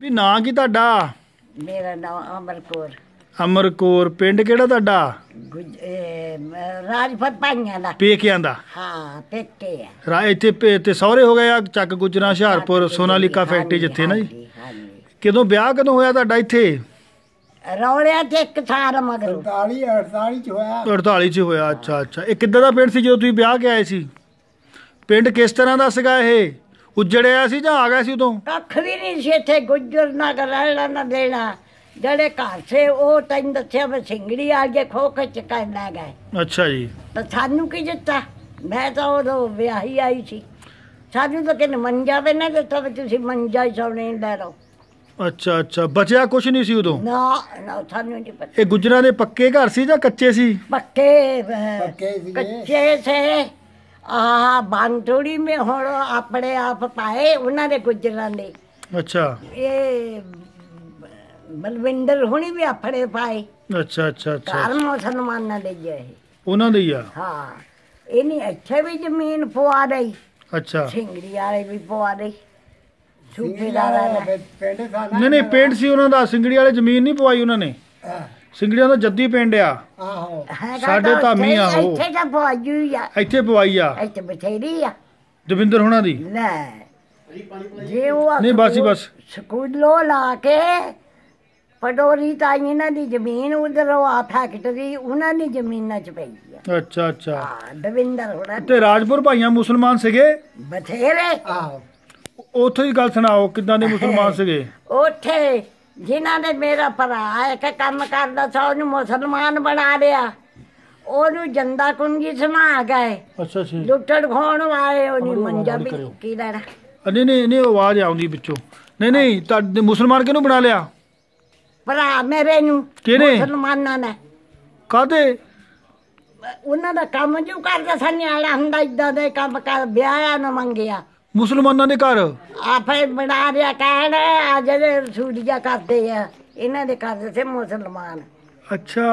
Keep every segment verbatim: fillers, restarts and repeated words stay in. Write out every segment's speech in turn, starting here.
ਵੀ ਨਾਂ ਕੀ ਤੁਹਾਡਾ? ਮੇਰਾ ਨਾਮ ਅਮਰ ਕੌਰ। ਅਮਰ ਕੌਰ। ਪਿੰਡ ਕਿਹੜਾ ਤੁਹਾਡਾ? ਰਾਜਪੁਰ ਭਾਈਆਂ ਦਾ। ਪੇਕਿਆਂ ਦਾ? ਹਾਂ ਪੇਕੇ ਆ। ਰਾ ਇੱਥੇ ਪੇ- ਤੇ ਸਹੁਰੇ ਹੋ ਗਏ ਆ ਚੱਕ ਗੁਜਰਾ ਹੁਸ਼ਿਆਰਪੁਰ ਸੋਨਾਲੀਕਾ ਫੈਕਟਰੀ ਜਿੱਥੇ ਨਾ ਜੀ। ਕਦੋਂ ਵਿਆਹ ਕਦੋਂ ਹੋਇਆ ਤੁਹਾਡਾ ਇੱਥੇ? ਰੌਲਿਆਂ ਤੇ ਇੱਕ ਸਾਲ ਮਗਰੋਂ ਅੜਤਾਲੀ ਅੜਤਾਲੀ ਚ ਹੋਇਆ। ਅੜਤਾਲੀ ਚ ਹੋਇਆ। ਅੱਛਾ ਅੱਛਾ। ਇਹ ਕਿੱਦਾਂ ਦਾ ਪਿੰਡ ਸੀ ਜਦੋਂ ਤੁਸੀਂ ਵਿਆਹ ਕੇ ਆਏ ਸੀ? ਪਿੰਡ ਕਿਸ ਤਰ੍ਹਾਂ ਦਾ ਸੀਗਾ ਇਹ? ਉਜੜਿਆ ਸੀ ਜਾਂ ਆ ਗਿਆ ਸੀ ਉਦੋਂ? ਕੱਖ ਵੀ ਨਹੀਂ ਸੀ ਇੱਥੇ, ਗੁੱਜਰ ਨਾ ਰਹਿਣਾ ਨਾ ਦੇਣਾ। ਜਿਹੜੇ ਘਰ ਸੇ ਉਹ ਤੈਨੂੰ ਦੱਸਿਆ ਮੈਂ ਸਿੰਗੜੀ ਆ ਗਏ ਖੋ ਖਿੱਚ ਕੇ ਲੈ ਗਏ। ਅੱਛਾ ਜੀ। ਤਾਂ ਸਾਨੂੰ ਕੀ ਦਿੱਤਾ? ਮੈਂ ਤਾਂ ਉਦੋਂ ਵਿਆਹੀ ਆਈ ਸੀ। ਸਾਨੂੰ ਤਾਂ ਕਿਨ ਮੰਜਾ ਵੀ ਨਾ ਦਿੱਤਾ ਵੀ ਤੁਸੀਂ ਮੰਜਾ ਹੀ ਸੌਣੇ ਲੈ ਲਓ। ਅੱਛਾ ਅੱਛਾ। ਬਚਿਆ ਕੁਛ ਨਹੀਂ ਸੀ ਉਦੋਂ? ਨਾ ਨਾ ਸਾਨੂੰ ਨਹੀਂ ਪਤਾ। ਇਹ ਗੁਜਰਾਂ ਦੇ ਪੱਕੇ ਘਰ ਸੀ ਜਾਂ ਕੱਚੇ ਸੀ? ਪੱਕੇ ਪੱਕੇ ਸੀਗੇ। ਕੱਚੇ ਸੇ। ਆਹ ਬੰਟੋੜੀ ਮੇ ਹੁਣ ਆਪਣੇ ਆਪ ਪਾਏ ਉਹਨਾਂ ਦੇ ਗੁਜਰਾਂ ਦੇ। ਅੱਛਾ। ਇਹ ਬਲਵਿੰਦਰ ਹੁਣੀ ਵੀ ਆਪਣੇ ਪਾਏ। ਅੱਛਾ ਅੱਛਾ ਅੱਛਾ। ਘਰ ਮੁਸਲਮਾਨਾਂ ਦੇ ਜੇ ਉਹਨਾਂ ਦੇ ਹੀ ਆ? ਹਾਂ। ਇਹਨੇ ਇੱਥੇ ਵੀ ਜ਼ਮੀਨ ਪਵਾ ਲਈ। ਅੱਛਾ। ਸਿੰਗੜੀ ਵਾਲੇ ਵੀ ਪਵਾ ਲਈ। ਸੂਬੇਦਾਰਾਂ ਨੇ। ਪਿੰਡ ਸਾਡਾ ਨਹੀਂ ਨਹੀਂ ਪਿੰਡ ਸੀ ਉਹਨਾਂ ਦਾ। ਸਿੰਗੜੀ ਵਾਲੇ ਜ਼ਮੀਨ ਨਹੀਂ ਪਵਾਈ ਉਹਨਾਂ ਨੇ? ਸਿੰਗੜੀਆਂ ਦਾ ਜੱਦੀ ਪਿੰਡ ਆ। ਆਹੋ ਸਾਡੇ ਧਾਮੀ ਆ ਉਹ। ਇੱਥੇ ਤਾਂ ਪਵਾਈ ਆ। ਇੱਥੇ ਪਵਾਈ ਆ ਇੱਥੇ ਬਥੇਰੀ ਆ ਦਵਿੰਦਰ ਹੋਣਾ ਦੀ। ਲੈ ਜੇ ਉਹ ਨਹੀਂ ਬਸ ਹੀ ਬਸ। ਸਕੂਲੋਂ ਲਾ ਕੇ ਪਡੋਰੀ ਤਾਂ ਇਹਨਾਂ ਦੀ ਜ਼ਮੀਨ ਉਧਰੋਂ ਆ ਫੈਕਟਰੀ ਉਹਨਾਂ ਦੀ ਜ਼ਮੀਨਾਂ ਚ ਪਈ ਆ। ਅੱਛਾ ਅੱਛਾ। ਹਾਂ ਦਵਿੰਦਰ ਹੋਣਾ ਤੇ ਰਾਜਪੁਰ ਭਾਈਆਂ ਮੁਸਲਮਾਨ ਸੀਗੇ? ਬਥੇਰੇ। ਆਹੋ ਉੱਥੋਂ ਦੀ ਗੱਲ ਸੁਣਾਓ ਕਿੱਦਾਂ ਦੇ ਮੁਸਲਮਾਨ ਸੀਗੇ? ਉੱਥੇ ਜਿਨ੍ਹਾਂ ਨੇ ਮੇਰਾ ਭਰਾ ਇੱਕ ਕੰਮ ਕਰਦਾ ਸੀ ਉਹਨੂੰ ਮੁਸਲਮਾਨ ਬਣਾ ਲਿਆ। ਉਹਨੂੰ ਜੰਦਾ ਕੁੰਜੀ ਸਮਾ ਗਏ। ਅੱਛਾ ਅੱਛਾ। ਲੁੱਟਣ ਖੋਣ ਵਾਲੇ ਉਹਨੇ ਮੰਜਾ ਵੀ ਕੀ ਲੈਣਾ। ਨਹੀਂ ਨਹੀਂ ਨਹੀਂ ਆਵਾਜ਼ ਆਉਂਦੀ ਵਿੱਚੋਂ। ਨਹੀਂ ਨਹੀਂ ਤੁਹਾਡੇ ਮੁਸਲਮਾਨ ਕਿਹਨੂੰ ਬਣਾ ਲਿਆ? ਭਰਾ ਮੇਰੇ ਨੂੰ। ਕਿਹਨੇ? ਮੁਸਲਮਾਨਾਂ ਨੇ। ਕਾਹਦੇ? ਉਹਨਾਂ ਦਾ ਕੰਮ ਜੋ ਕਰਦਾ ਸੰਨਿਆਲਾ ਹੁੰਦਾ ਏਦਾਂ ਦੇ ਕੰਮ ਕਰ ਵਿਆਹਿਆ ਨਾ ਮੰਗਿਆ। ਮੁਸਲਮਾਨਾਂ ਦੇ ਘਰ? ਆਪੇ ਬਣਾ ਰਿਆ ਕਹਿਣ ਆ ਜਿਹੜੇ ਰਸੂਲੀਆ ਕਰਦੇ ਆ ਇਹਨਾਂ ਦੇ ਕਰਦੇ ਸੀ ਮੁਸਲਮਾਨ। ਅੱਛਾ।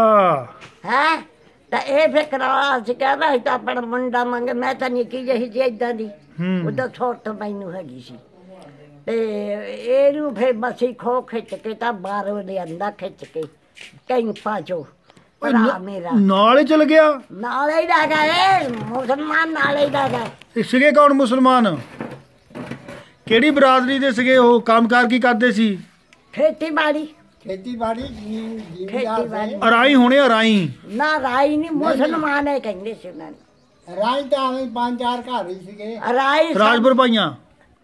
ਹੈ ਤਾਂ ਇਹ ਫਿਕਰ ਸੀ ਕਹਿੰਦਾ ਤਾਂ ਆਪਣਾ ਮੁੰਡਾ ਮੰਗੇ। ਮੈਂ ਤਾਂ ਨਿੱਕੀ ਜਿਹੀ ਸੀ ਏਦਾਂ ਦੀ। ਉਹਦਾ ਛੋਟ ਮੈਨੂੰ ਹੈਗੀ ਸੀ ਤੇ ਇਹਨੂੰ ਫਿਰ ਮਸੀਂ ਖੋ ਖਿੱਚ ਕੇ ਤਾਂ ਬਾਹਰੋਂ ਲਿਆਂਦਾ ਖਿੱਚ ਕੇ ਕੈਂਪਾਂ ਚੋਂ। ਭਰਾ ਮੇਰਾ ਨਾਲ ਹੀ ਚਲ ਗਿਆ? ਨਾਲ ਹੀ ਲੈ ਗਏ ਮੁਸਲਮਾਨ। ਨਾਲ ਹੀ ਲੈ ਗਏ। ਸੀਗੇ ਕੌਣ ਮੁਸਲਮਾਨ? ਕਿਹੜੀ ਬਰਾਦਰੀ ਦੇ ਸੀਗੇ ਉਹ? ਕੰਮਕਾਰ ਕੀ ਕਰਦੇ ਸੀ? ਖੇਤੀਬਾੜੀ। ਖੇਤੀਬਾੜੀ ਖੇਤੀਬਾੜੀ। ਅਰਾਈ ਹੋਣੇ? ਅਰਾਈ ਨਾ ਰਾਈ ਨਹੀਂ ਮੁਸਲਮਾਨ ਹੈ ਕਹਿੰਦੇ ਸੀ ਉਹਨਾਂ ਨੇ। ਰਾਜ ਤਾਂ ਐਵੇਂ ਪੰਜ ਚਾਰ ਘਰ ਹੀ ਸੀਗੇ। ਰਾਈ ਰਾਜਪੁਰ ਭਾਈਆਂ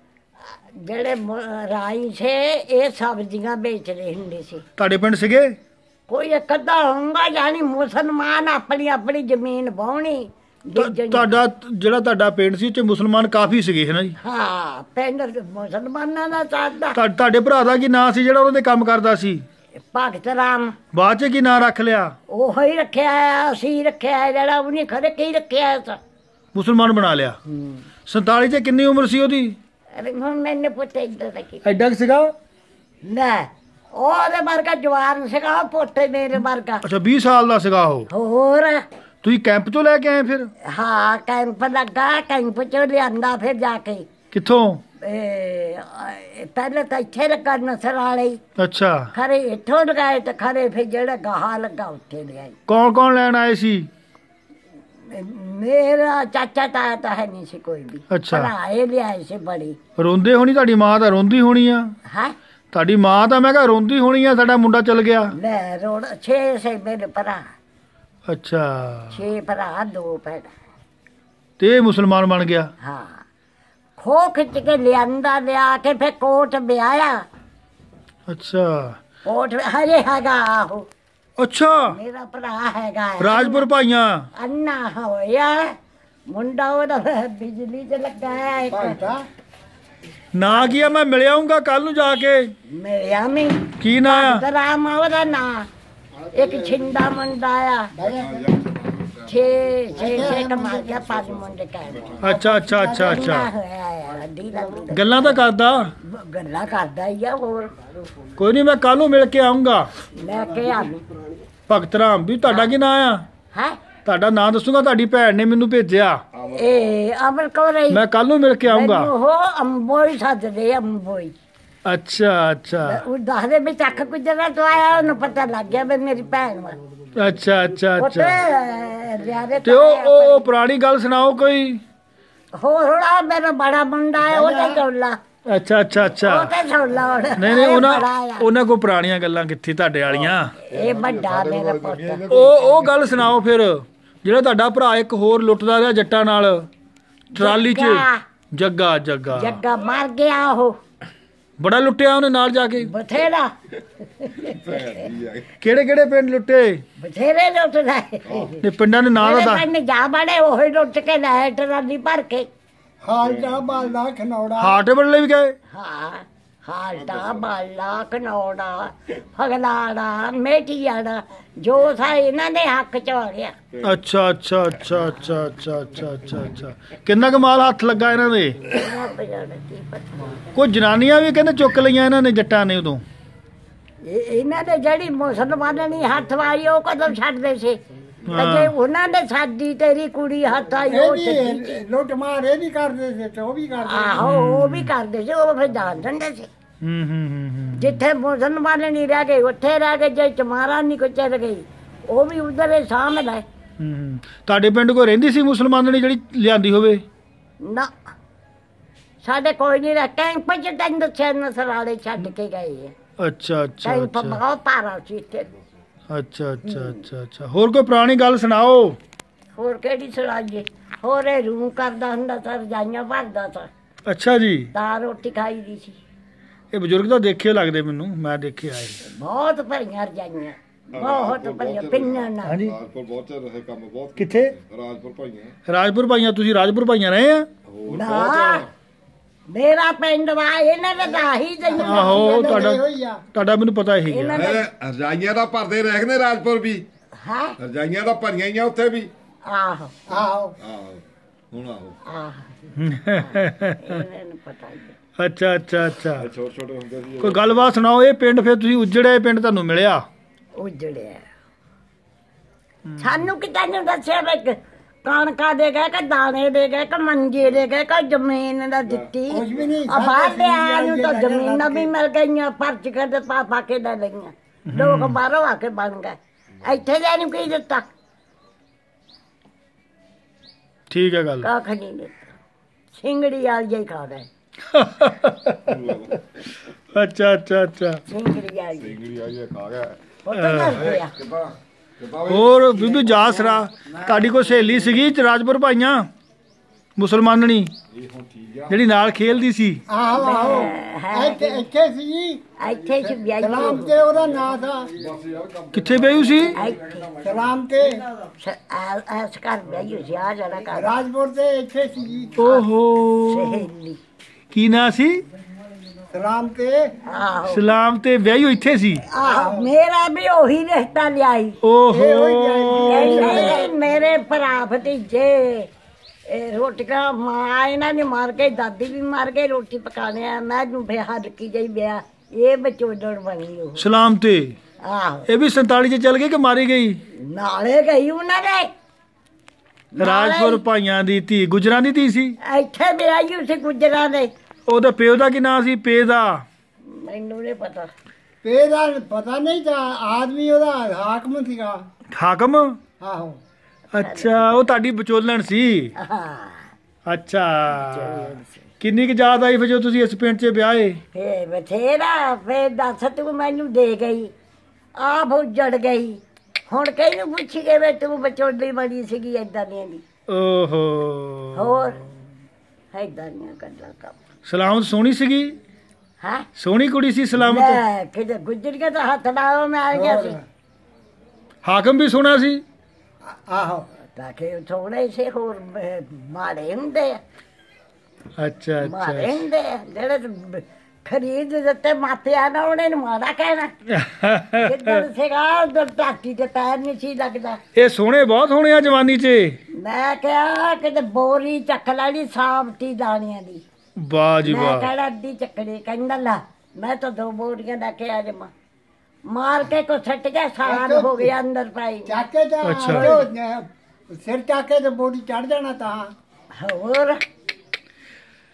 ਜਿਹੜੇ ਰਾਈ ਸੇ ਇਹ ਸਬਜ਼ੀਆਂ ਵੇਚਦੇ ਹੁੰਦੇ ਸੀ। ਤੁਹਾਡੇ ਪਿੰਡ ਸੀਗੇ? ਕੋਈ ਇੱਕ ਅੱਧਾ ਹੋਊਗਾ ਯਾਨੀ ਮੁਸਲਮਾਨ ਆਪਣੀ ਆਪਣੀ ਜ਼ਮੀਨ ਵਾਹੁਣੀ। ਤੁਹਾਡਾ ਜਿਹੜਾ ਤੁਹਾਡਾ ਪਿੰਡ ਸੀ ਉੱਥੇ ਮੁਸਲਮਾਨ ਕਾਫੀ ਸੀਗੇ ਹੈ ਨਾ ਜੀ? ਹਾਂ ਪਿੰਡ ਮੁਸਲਮਾਨਾਂ ਦਾ ਸਾਡਾ। ਤੁਹਾਡੇ ਭਰਾ ਦਾ ਕੀ ਨਾਂ ਸੀ ਜਿਹੜਾ ਉਹਨਾਂ ਦੇ ਕੰਮ ਕਰਦਾ ਸੀ? ਭਗਤ ਰਾਮ। ਬਾਅਦ ਚ ਕੀ ਨਾਂ ਰੱਖ ਲਿਆ? ਉਹੋ ਹੀ ਰੱਖਿਆ ਅਸੀਂ ਰੱਖਿਆ ਜਿਹੜਾ ਉਹਨੇ ਖਰੇ ਕੀ ਰੱਖਿਆ ਸੀ। ਮੁਸਲਮਾਨ ਬਣਾ ਲਿਆ। ਸੰਤਾਲੀ ਚ ਕਿੰਨੀ ਉਮਰ ਸੀ ਉਹਦੀ? ਅਰੇ ਹੁਣ ਮੈਨੂੰ ਪੁੱਛੇ ਇੱਦਾਂ ਦਾ ਕੀ ਐਡਾ ਸੀਗਾ? ਲੈ ਉਹਦੇ ਵਰਗਾ ਜਵਾਨ ਸੀਗਾ ਪੋਤੇ ਮੇਰੇ ਵਰਗਾ। ਅੱਛਾ ਵੀਹ ਸਾਲ ਦਾ ਸੀਗਾ ਉਹ? ਹੋਰ ਤੁਸੀਂ ਕੈਂਪ ਚੋਂ ਲੈ ਕੇ ਆਏ ਫਿਰ? ਹਾਂ ਕੈਂਪ ਲੱਗਾ। ਕੈਂਪ ਚੋਂ ਲਿਆਂਦਾ ਫਿਰ ਜਾ ਕੇ। ਕਿੱਥੋਂ? ਪਹਿਲੇ ਤਾਂ ਇੱਥੇ ਲੱਗਾ ਨਸਰ ਵਾਲੇ। ਅੱਛਾ। ਖਰੇ ਇੱਥੋਂ ਲਗਾਏ ਤੇ ਖਰੇ ਫਿਰ ਜਿਹੜਾ ਗਾਹਾਂ ਲੱਗਾ ਉੱਥੇ ਲਿਆਏ। ਕੌਣ ਕੌਣ ਲੈਣ ਆਏ ਸੀ? ਮੇਰਾ ਚਾਚਾ ਤਾਇਆ ਤਾਂ ਹੈ ਨਹੀਂ ਸੀ ਕੋਈ ਵੀ। ਅੱਛਾ। ਭਰਾਏ ਲਿਆਏ ਸੀ ਬੜੀ। ਰੋਂਦੇ ਹੋਣੀ? ਤੁਹਾਡੀ ਮਾਂ ਤਾਂ ਰੋਂਦੀ ਹੋਣੀ ਆ। ਹੈ ਤੁਹਾਡੀ ਮਾਂ ਤਾਂ ਮੈਂ ਕਿਹਾ ਰੋਂਦੀ ਹੋਣੀ ਆ ਸਾਡਾ ਮੁੰਡਾ ਚਲ ਗਿਆ। ਲੈ ਰੋੜ ਛੇ ਸੇ ਮੇਰੇ ਭਰਾ। ਅੱਛਾ। ਛੇ ਭਰਾ ਦੋ ਭੈਣ। ਤੇ ਇਹ ਮੁਸਲਮਾਨ ਬਣ ਗਿਆ? ਹਾਂ ਖੋ ਖਿੱਚ ਕੇ ਲਿਆਂਦਾ ਲਿਆ ਕੇ ਫਿਰ ਕੋਟ ਵਿਆਹਿਆ। ਅੱਛਾ। ਕੋਟ ਹਰੇ ਹੈਗਾ ਆਹੋ। ਅੱਛਾ ਮੇਰਾ ਭਰਾ ਹੈਗਾ ਰਾਜਪੁਰ ਭਾਈਆਂ। ਅੰਨਾ ਹੋਇਆ ਮੁੰਡਾ ਉਹਦਾ ਬਿਜਲੀ ਤੇ ਲੱਗਾ ਹੈ ਇੱਕ। ਨਾ ਕੀ ਆ? ਮੈਂ ਮਿਲ ਆਊਂਗਾ ਕੱਲ ਨੂੰ ਜਾ ਕੇ। ਮਿਲਿਆ ਮੈਂ। ਕੀ ਨਾਂ ਆ? ਰਾਮ ਉਹਦਾ ਨਾਂ। ਇੱਕ ਛਿੰਦਾ ਮੁੰਡਾ ਆ। ਛੇ ਛੇ ਛੇ ਕਮਾ ਗਿਆ ਪੰਜ ਮੁੰਡੇ ਕਹਿ। ਅੱਛਾ ਅੱਛਾ ਅੱਛਾ ਅੱਛਾ। ਹੋਇਆ ਗੱਲਾਂ ਤਾਂ ਕਰਦਾ? ਗੱਲਾਂ ਕਰਦਾ ਹੀ ਆ। ਹੋਰ ਕੋਈ ਨਹੀਂ ਮੈਂ ਕੱਲ ਨੂੰ ਮਿਲ ਕੇ ਆਊਂਗਾ। ਲੈ ਕੇ ਆ। ਭਗਤ ਰਾਮ ਵੀ ਤੁਹਾਡਾ ਕੀ ਨਾਂ ਆ? ਹੈ ਤੁਹਾਡਾ ਨਾਂ ਦੱਸੂਗਾ। ਤੁਹਾਡੀ ਭੈਣ ਨੇ ਮੈਨੂੰ ਭੇਜਿਆ। ਇਹ ਅਮਰ ਕੌਰ। ਮੈਂ ਕੱਲ ਨੂੰ ਮਿਲ ਕੇ ਆਊਂਗਾ। ਉਹ ਅੰਬੋਈ ਸੱਦਦੇ ਅੰਬੋਈ। ਅੱਛਾ ਅੱਛਾ ਉਹ ਦੱਸਦੇ ਵੀ ਚੱਕ ਗੁਜਰਾਂ ਤੋਂ ਆਇਆ ਉਹਨੂੰ ਪਤਾ ਲੱਗ ਗਿਆ ਵੀ ਮੇਰੀ ਭੈਣ ਵਾ ਅੱਛਾ ਅੱਛਾ ਉੱਥੇ ਅੱਛਾ ਰਿਆਰੇ ਤੇ ਉਹ ਉਹ ਉਹ ਪੁਰਾਣੀ ਗੱਲ ਸੁਣਾਓ ਕੋਈ। ਹੋਰ ਹੁਣ ਮੇਰਾ ਬੜਾ ਮੁੰਡਾ ਹੈ ਉਹਦਾ ਚੌਲਾ ਅੱਛਾ ਅੱਛਾ ਅੱਛਾ ਉਹ ਤੇ ਚੌਲਾ ਹੁਣ ਨਹੀਂ ਨਹੀਂ ਇਹ ਉਹਨਾਂ ਬੜਾ ਆ। ਉਹਨਾਂ ਕੋਲ ਪੁਰਾਣੀਆਂ ਗੱਲਾਂ ਕਿੱਥੇ ਤੁਹਾਡੇ ਵਾਲੀਆਂ। ਇਹ ਵੱਡਾ ਮੇਰਾ ਪੁੱਤ ਉਹ ਉਹ ਗੱਲ ਸੁਣਾਓ ਫਿਰ ਜਿਹੜਾ ਤੁਹਾਡਾ ਭਰਾ ਇੱਕ ਹੋਰ ਲੁੱਟਦਾ ਰਿਹਾ ਜੱਟਾਂ ਨਾਲ ਟਰਾਲੀ 'ਚ। ਜੱਗਾ। ਜੱਗਾ ਜੱਗਾ ਜੱਗਾ ਮਰ ਗਿਆ ਉਹ ਬੜਾ ਲੁੱਟਿਆ ਉਹਨੇ ਨਾਲ ਜਾ ਕੇ। ਬਥੇਰਾ ਕਿਹੜੇ ਕਿਹੜੇ ਪਿੰਡ ਲੁੱਟੇ ਬਥੇਰੇ ਲੁੱਟਦਾ ਤੇ ਪਿੰਡਾਂ ਦੇ ਨਾਂ ਦਾ ਪਿੰਡ ਜਾ ਬੜੇ ਉਹ ਹੀ ਲੁੱਟ ਕੇ ਲੈ ਟਰਾਲੀ ਭਰ ਕੇ। ਹਾਲਟਾ ਬਾਲਦਾ ਖਨੌੜਾ ਹਾਟੇ ਬੜਲੇ ਵੀ ਗਏ। ਹਾਂ ਹਾਲਟਾ ਬਾਲਾ ਕਨੌੜਾ ਫਗਲਾੜਾ ਮੇਟੀਆੜਾ ਜੋ ਸਾ ਇਹਨਾਂ ਦੇ ਹੱਕ ਚ ਆ ਗਿਆ। ਅੱਛਾ ਅੱਛਾ ਅੱਛਾ ਅੱਛਾ ਅੱਛਾ ਅੱਛਾ ਅੱਛਾ ਅੱਛਾ ਕਿੰਨਾ ਕੁ ਮਾਲ ਹੱਥ ਲੱਗਾ ਇਹਨਾਂ ਦੇ। ਰੱਬ ਜਾਣੇ ਕੀ ਪਤਾ। ਕੋਈ ਜਨਾਨੀਆਂ ਵੀ ਕਹਿੰਦੇ ਚੁੱਕ ਲਈਆਂ ਇਹਨਾਂ ਨੇ ਜੱਟਾਂ ਨੇ ਉਦੋਂ। ਇਹ ਇਹਨਾਂ ਦੇ ਜਿਹੜੀ ਮੁਸਲਮਾਨਾਂ ਨੇ ਹੱਥ ਵਾਈ ਉਹ ਕਦੋਂ ਛੱਡਦੇ ਸੀ ਤੇ ਜੇ ਉਹਨਾਂ ਨੇ ਸਾਡੀ ਤੇਰੀ ਕੁੜੀ ਹੱਥ ਆਈ ਉਹ ਛੱਡੀ। ਇਹ ਲੁੱਟ ਮਾਰ ਇਹ ਵੀ ਕਰਦੇ ਸੀ ਤੇ ਉਹ ਵੀ ਕਰਦੇ ਆਹੋ ਉਹ ਵੀ ਕਰਦੇ ਸੀ ਉਹ ਫਿਰ ਜਾਣ ਦਿੰਦੇ ਸੀ। ਹੂੰ ਹੂੰ ਹੂੰ ਹੂੰ ਜਿੱਥੇ ਮੁਸਲਮਾਨ ਨਹੀਂ ਰਹਿ ਗਏ ਉੱਥੇ ਰਹਿ ਗਏ ਜੇ ਚਮਾਰਾ ਨਹੀਂ ਕੋ ਚੱਲ ਗਈ ਉਹ ਵੀ ਉਧਰ ਹੀ ਸਾਂਭ ਲੈ। ਹੂੰ ਤੁਹਾਡੇ ਪਿੰਡ ਕੋਈ ਰਹਿੰਦੀ ਸੀ ਮੁਸਲਮਾਨਣੀ ਜਿਹੜੀ ਲਿਆਂਦੀ ਹੋਵੇ। ਨਾ ਸਾਡੇ ਕੋਈ ਨਹੀਂ ਰਹਿ ਕੈਂਪ ਚ ਤੈਨੂੰ ਦੱਸਿਆ ਨਸਰ ਵਾਲੇ ਛੱਡ ਕੇ ਗਏ ਆ। ਅੱਛਾ ਅੱਛਾ ਕੈਂਪ ਅੱਛਾ ਬਹੁਤ ਭਾਰਾ ਸੀ ਇੱਥੇ। ਅੱਛਾ ਅੱਛਾ ਅੱਛਾ ਅੱਛਾ ਹੋਰ ਕੋਈ ਪੁਰਾਣੀ ਗੱਲ ਸੁਣਾਓ। ਹੋਰ ਕਿਹੜੀ ਸੁਣਾਈਏ ਹੋਰ ਇਹ ਰੂ ਕਰਦਾ ਹੁੰਦਾ ਤਾਂ ਰਜਾਈਆਂ ਭਰਦਾ ਤਾਂ ਅੱਛਾ ਜੀ ਤਾਂ ਰੋਟੀ ਖਾਈ ਦੀ ਸੀ। ਇਹ ਬਜ਼ੁਰਗ ਤਾਂ ਦੇਖੇ ਲੱਗਦੇ ਮੈਨੂੰ ਮੈਂ ਦੇਖੇ ਆਏ। ਬਹੁਤ ਭਰੀਆਂ ਰਜਾਈਆਂ ਬਹੁਤ ਭਰੀਆਂ ਪਿੰਨਾਂ ਨਾਲ। ਹਾਂਜੀ ਰਾਜਪੁਰ ਬਹੁਤ ਚੱਲ ਰਿਹਾ ਕੰਮ ਬਹੁਤ ਕਿੱਥੇ। ਰਾਜਪੁਰ ਭਾਈਆਂ ਰਾਜਪੁਰ ਭਾਈਆਂ ਤੁਸੀਂ ਰਾਜਪੁਰ ਭਾਈਆਂ ਰਹੇ ਆ। ਨਾ ਮੇਰਾ ਪਿੰਡ ਵਾ ਇਹਨਾਂ ਦੇ ਤਾਂ ਹੀ ਜਈਆਂ ਆਹੋ ਤੁਹਾਡਾ ਹੋਈ ਆ। ਤੁਹਾਡਾ ਮੈਨੂੰ ਪਤਾ ਹੀ ਗਿਆ। ਇਹਨਾਂ ਦੇ ਰਜਾਈਆਂ ਦਾ ਭਰਦੇ ਰਹਿ ਗਏ ਰਾਜਪੁਰ ਵੀ ਹਾਂ ਰਜਾਈਆਂ ਦਾ ਭਰੀਆਂ ਹੀ ਆ ਉੱਥੇ ਵੀ। ਆਹੋ ਆਹੋ ਆਹੋ ਹੁਣ ਆਹੋ ਆਹੋ ਇਹਨਾਂ ਨੂੰ ਪਤਾ ਹੀ ਹੈ। ਅੱਛਾ ਅੱਛਾ ਅੱਛਾ ਛੋਟੇ ਛੋਟੇ ਹੁੰਦੇ ਸੀ ਕੋਈ ਗੱਲਬਾਤ ਸੁਣਾਓ। ਇਹ ਪਿੰਡ ਫਿਰ ਤੁਸੀਂ ਉਜੜਿਆ ਪਿੰਡ ਤੁਹਾਨੂੰ ਮਿਲਿਆ। ਉਜੜਿਆ ਸਾਨੂੰ ਕਿਤੇ ਨੂੰ ਦੱਸਿਆ ਵੀ ਕਣਕਾਂ ਦੇ ਗਏ ਕਿ ਦਾਣੇ ਦੇ ਗਏ ਕਿ ਮੰਜੇ ਦੇ ਗਏ ਕਿ ਜ਼ਮੀਨ ਦਾ ਦਿੱਤੀ। ਕੁਝ ਵੀ ਨਹੀਂ ਆ ਬਾਹਰ ਦੇ ਆਇਆ ਨੂੰ ਤਾਂ ਜ਼ਮੀਨਾਂ ਵੀ ਮਿਲ ਗਈਆਂ ਪਰਚ ਕੇ ਤੇ ਪਾ ਪਾ ਕੇ ਲੈ ਲਈਆਂ ਲੋਕ ਬਾਹਰੋਂ ਆ ਕੇ ਬਣ ਗਏ ਇੱਥੇ ਦੇ ਨੂੰ ਕੀ ਦਿੱਤਾ ਠੀਕ ਹੈ ਗੱਲ। ਕੱਖ ਨਹੀਂ ਦਿੱਤਾ ਸਿੰਗੜੀ ਵਾਲ ਜਿਹੀ ਖਾ ਗਏ ਅੱਛਾ ਅੱਛਾ ਅੱਛਾ ਸਿੰਗੜੀ ਵਾਲੀ ਇੰਗਲੀ ਆ ਗਿਆ ਖਾ ਗਿਆ ਉਹ ਤਾਂ ਕਰਦੇ ਆ ਕਿੱਦਾਂ ਕਿੱਦਾਂ ਹੋਰ ਬੀਬੀ ਜਾਸਰਾ ਤੁਹਾਡੀ ਕੋਈ ਸਹੇਲੀ ਸੀਗੀ ਚ ਰਾਜਪੁਰ ਭਾਈਆਂ ਮੁਸਲਮਾਨਣੀ ਇਹ ਹੁਣ ਠੀਕ ਆ ਜਿਹੜੀ ਨਾਲ ਖੇਲਦੀ ਸੀ। ਆਹੋ ਆਹੋ ਹੈ ਇੱਥੇ ਇੱਥੇ ਸੀ ਇੱਥੇ ਸੀ ਵਿਆਹੀ ਸਲਾਮ ਤੇ ਉਹਦਾ ਨਾਂ ਥਾ ਕਿੱਥੇ ਬਈ ਸੀ। ਇੱਥੇ ਸਲਾਮ ਤੇ ਐਸ ਕਰ ਵਿਆਹੀ ਸੀ ਆ ਜਰਾ ਕਰ ਰਾਜਪੁਰ ਤੇ ਇੱਥੇ ਸੀ ਓਹੋ ਸਹੇਲੀ ਕੀ ਨਾਂ ਸੀ। ਸਲਾਮ ਤੇ ਆਹੋ ਸਲਾਮ ਤੇ ਵਿਆਹੀ ਹੋਈ ਇੱਥੇ ਸੀ। ਆਹੋ ਮੇਰਾ ਵੀ ਉਹੀ ਰਿਸ਼ਤਾ ਲਿਆਈ ਓਹੋ ਕਹਿੰਦੇ ਮੇਰੇ ਭਰਾ ਭਤੀਜੇ ਇਹ ਰੋਟੀਆਂ ਮਾਂ ਇਹਨਾਂ ਨੇ ਮਾਰ ਕੇ ਦਾਦੀ ਵੀ ਮਾਰ ਕੇ ਰੋਟੀ ਪਕਾਣੇ ਆ ਮੈਂ ਨੂੰ ਫੇ ਹੱਦਕੀ ਜਈ ਵਿਆਹ ਇਹ ਵਿਚੋਲਣ ਬਣੀ ਉਹ ਸਲਾਮ ਤੇ ਆਹੋ ਇਹ ਵੀ ਸੰਤਾਲੀ ਚ ਚੱਲ ਗਈ ਕਿ ਮਾਰੀ ਗਈ। ਨਾਲੇ ਗਈ ਉਹਨਾਂ ਦੇ ਰਾਜਪੁਰ ਭਾਈਆਂ ਦੀ ਧੀ ਗੁਜਰਾਂ ਦੀ ਧੀ ਸੀ। ਇੱਥੇ ਵਿਆਹੀ ਸੀ ਗੁੱਜਰਾਂ ਦੇ ਉਹਦੇ ਪਿਓ ਦਾ ਕੀ ਨਾਂ ਸੀ ਪੇ ਦਾ ਮੈਨੂੰ ਨਹੀਂ ਪਤਾ ਪੇ ਦਾ ਪਤਾ ਨਹੀਂ ਤਾਂ ਆਦਮੀ ਉਹਦਾ ਹਾਕਮ ਸੀਗਾ। ਹਾਕਮ। ਆਹੋ ਅੱਛਾ ਉਹ ਤੁਹਾਡੀ ਵਿਚੋਲਣ ਸੀ। ਹਾਂ ਅੱਛਾ ਕਿੰਨੀ ਕੁ ਯਾਦ ਆਈ ਫਿਰ ਜਦੋਂ ਤੁਸੀਂ ਇਸ ਪਿੰਡ 'ਚ ਵਿਆਹੇ। ਫੇ ਬਥੇਰਾ ਫੇ ਦੱਸ ਤੂੰ ਮੈਨੂੰ ਦੇ ਗਈ ਆਪ ਉੱਜੜ ਗਈ ਹੁਣ ਕਿਹਨੂੰ ਪੁੱਛ ਕੇ ਵੇ ਤੂੰ ਵਿਚੋਲੀ ਬਣੀ ਸੀਗੀ ਏਦਾਂ ਦੀਆਂ ਦੀ ਓਹੋ ਹੋਰ ਏਦਾਂ ਦੀਆਂ ਗੱਲਾਂ ਕੰਮ ਸਲਾਮਤ ਸੋਹਣੀ ਸੀਗੀ। ਹਾਂ ਸੋਹਣੀ ਕੁੜੀ ਸੀ ਸਲਾਮਤ। ਲੈ ਕਿਤੇ ਗੁੱਜਰ ਕੇ ਤਾਂ ਹੱਥ ਲਾਓ ਮੈਂ ਆ ਗਿਆ ਸੀ ਹਾਕਮ ਵੀ ਸੋਹਣਾ ਸੀ। ਆਹੋ ਤਾਂ ਕਿ ਥੋੜੇ ਸੇ ਹੋਰ ਮ- ਮਾੜੇ ਹੁੰਦੇ ਆ ਅੱਛਾ ਮਾੜੇ ਅੱਛਾ ਹੁੰਦੇ ਆ ਜਿਹੜੇ ਬ- ਖਰੀਦ ਦਿੱਤੇ ਮਾਪਿਆਂ ਨੇ ਉਹਨੇ ਨੂੰ ਮਾੜਾ ਕਹਿਣਾ ਜਿੱਦਣ ਸੀਗਾ ਉਧਰ ਧਾਤੀ ਤੇ ਪੈਰ ਨਹੀਂ ਸੀ ਲੱਗਦਾ ਇਹ ਸੋਹਣੇ ਬਹੁਤ ਹੋਣੇ ਆ ਜਵਾਨੀ 'ਚ। ਮੈਂ ਕਿਹਾ ਕਿਤੇ ਬੋਰੀ ਚੱਕ ਲੈਣੀ ਸਾਬਤੀ ਦਾਣਿਆਂ ਦੀ ਵਾਹ ਜੀ ਮੈਂ ਵਾਹ। ਕਿਹੜਾ ਅੱਧੀ ਚੱਕੜੀ ਕਹਿੰਦਾ ਲਾ ਮੈਂ ਤਾਂ ਦੋ ਬੋਰੀਆਂ ਲੈ ਕੇ ਆ ਜਾਵਾਂ ਮਾਰ ਕੇ ਕੋ ਸੱਟ ਗਿਆ ਸਾਲ ਹੋ ਗਿਆ ਅੰਦਰ ਪਾਈ ਚਾਕੇ ਦਾ ਅੱਛਾ। ਉਹ ਸਿਰ ਚਾਕੇ ਤੇ ਬੋਡੀ ਚੜ ਜਾਣਾ ਤਾਂ ਹੋਰ